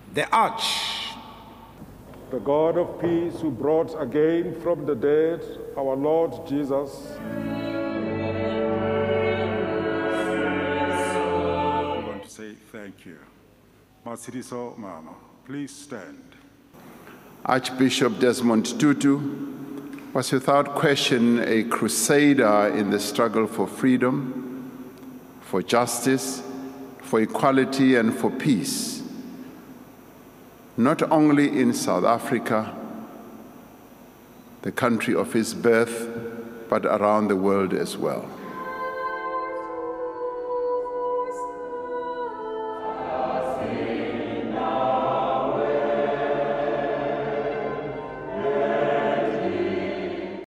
the The God of peace, who brought again from the dead our Lord Jesus. We want to say thank you. Masiriso Mama, please stand. Archbishop Desmond Tutu was without question a crusader in the struggle for freedom, for justice, for equality, and for peace, not only in South Africa, the country of his birth, but around the world as well.